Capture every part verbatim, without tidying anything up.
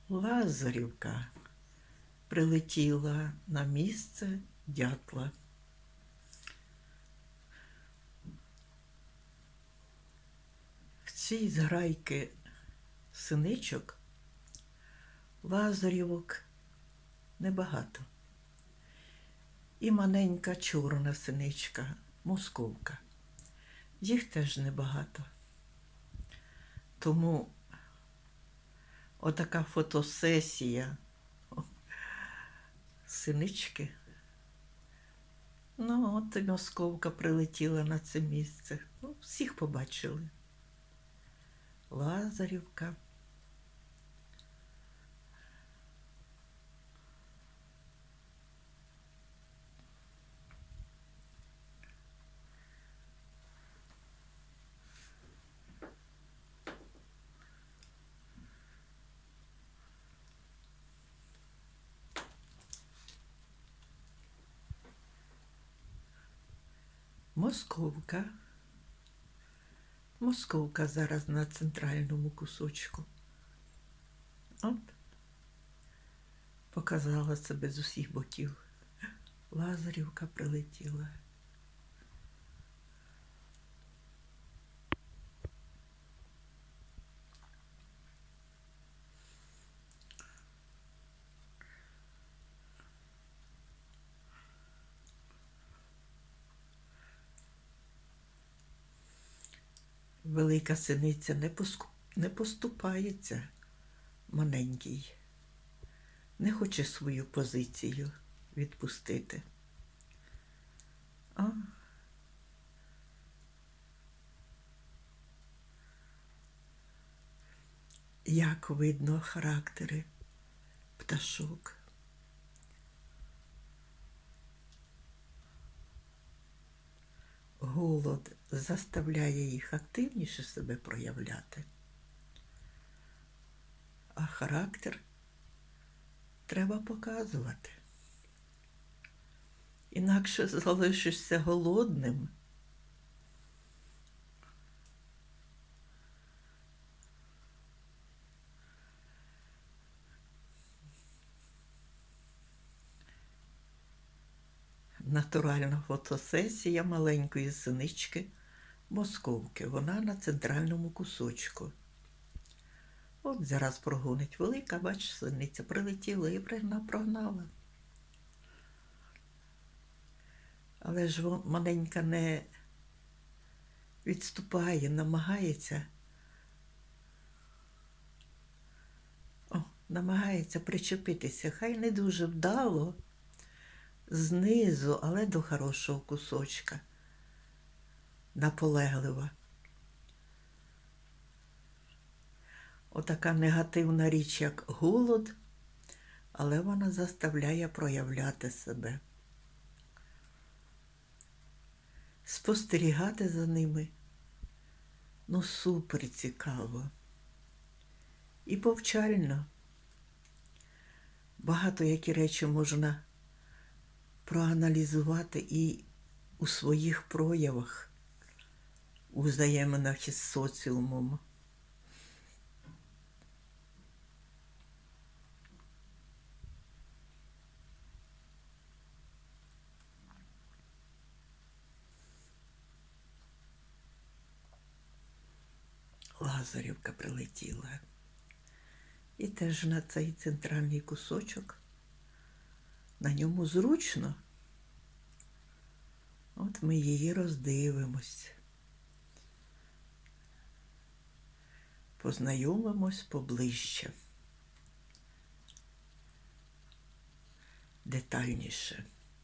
Лазарівка прилетіла на місце дятла. В цій зграйки синичок лазарівок небагато. І маленька чорна синичка, московка. Їх теж небагато. Тому отака фотосесія синички. Ну, от і московка прилетіла на це місце. Ну, всіх побачили. Лазарівка. Московка. Московка зараз на центральному кусочку. От. Показала себе з усіх боків. Лазарівка прилетіла. Велика синиця не, поску... не поступається маленькій. Не хоче свою позицію відпустити. А? Як видно характери пташок. Голод заставляє їх активніше себе проявляти, а характер треба показувати. Інакше залишишся голодним. Натуральна фотосесія маленької синички московки. Вона на центральному кусочку. От зараз прогонить велика, бач, синиця прилетіла і прогнала. Але ж маленька не відступає, намагається. О, намагається причепитися. Хай не дуже вдало. Знизу, але до хорошого кусочка. Наполеглива. Отака негативна річ, як голод, але вона заставляє проявляти себе. Спостерігати за ними, ну, супер цікаво. І повчально. Багато які речі можна проаналізувати і у своїх проявах, у взаєминах із соціумом. Лазарівка прилетіла. І теж на цей центральний кусочок. На ньому зручно. От ми її роздивимось. Познайомимось поближче. Детальніше.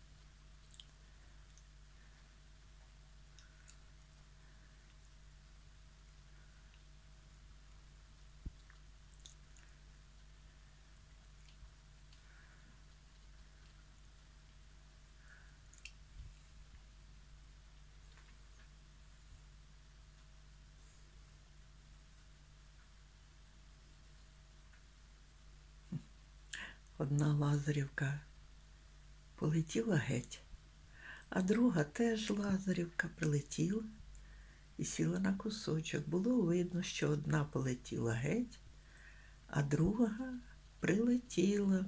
Одна лазарівка полетіла геть, а друга теж лазарівка прилетіла і сіла на кусочок. Було видно, що одна полетіла геть, а друга прилетіла.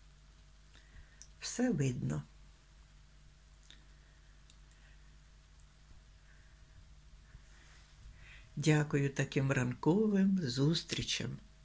Все видно. Дякую таким ранковим зустрічам.